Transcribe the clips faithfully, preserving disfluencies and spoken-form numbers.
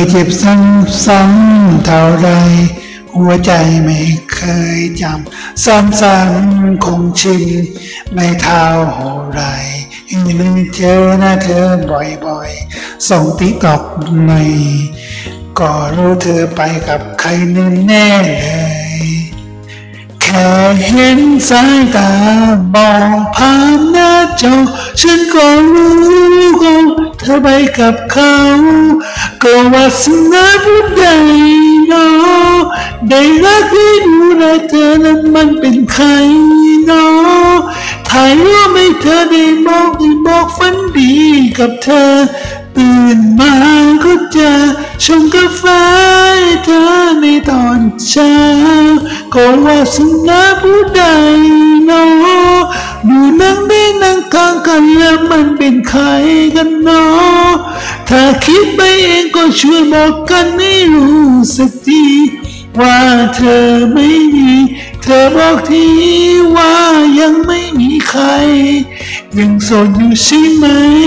ยเจ็บซ้ำๆเท่าไรหัวใจไม่เคยจำซ้ำๆคงชินไม่เท่าไรนึกเจอหน้าเธอบ่อยๆส่งติ๊กต็อกในก็รู้เธอไปกับใครแน่เลยแค่เห็นสายตามองผ่านหน้าจอฉันก็รู้ว่าเธอไปกับเขาก็ว่าสนาผู้ใดเนาะได้รักได้ดูแลเธอนั้นมันเป็นใครเนาะถ่ายรูปให้เธอได้มองได้บอกฝันดีกับเธอตื่นมาก็จะชงกาแฟเธอในตอนเช้าก็ว่าสนาผู้ใดเนาะดูนั่งได้นั่งข้างกันแล้วมันเป็นใครกันเนาะถ้าคิดไปเองก็ช่วยบอกกันให้รู้สักทีว่าเธอไม่มีเธอบอกทีว่ายังไม่มีใครยังโสดอยู่ใช่ไหม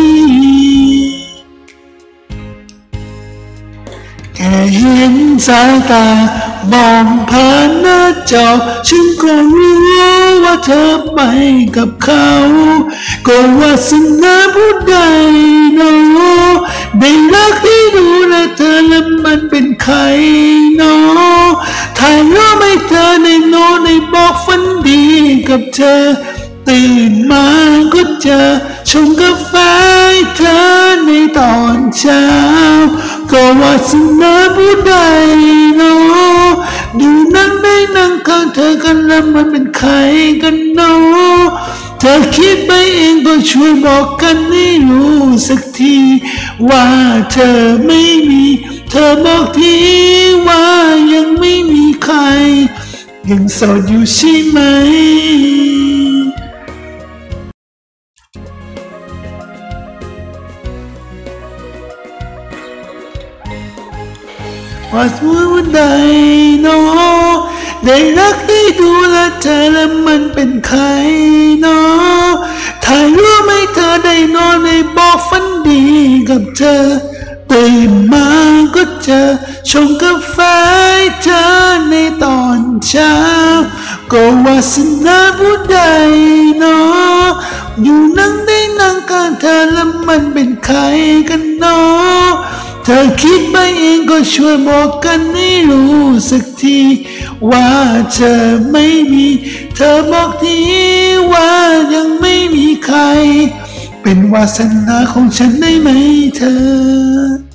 แค่เห็นสายตามองผ่านหน้าจอฉันก็รู้ว่าเธอไปกับเขาก็ว่าสนาผู้ใดเนาะได้รักได้ดูแลเธอแล้วมันเป็นใครเนาะถ่ายรูปให้เธอในโน้ในบอกฝันดีกับเธอตื่นมาก็จะชงกาแฟเธอในตอนเช้าก็ว่าสนาผู้ใดเนาะดูนั่งได้นั่งข้างเธอกันแล้วมันเป็นใครกันเนาะเธอคิดไปเองก็ช่วยบอกกันให้รู้สักทีว่าเธอไม่มีเธอบอกทีว่ายังไม่มีใครยังโสดอยู่ใช่ไหมว่าสมมติใดเนาะได้รักได้ดูแลเธอแล้วมันเป็นใครเนาะถ่ายรูปให้เธอได้นอนในบอกฝันดีกับเธอตื่นมาก็จะชงกาแฟเธอในตอนเช้าก็ว่าสนาผู้ใดเนาะอยู่นั่งได้นั่งข้างเธอแล้วมันเป็นใครกันเนาะเธอคิดไปเองก็ช่วยบอกกันให้รู้สักทีว่าเธอไม่มีเธอบอกทีว่ายังไม่มีใครเป็นวาสนาของฉันได้ไหมเธอ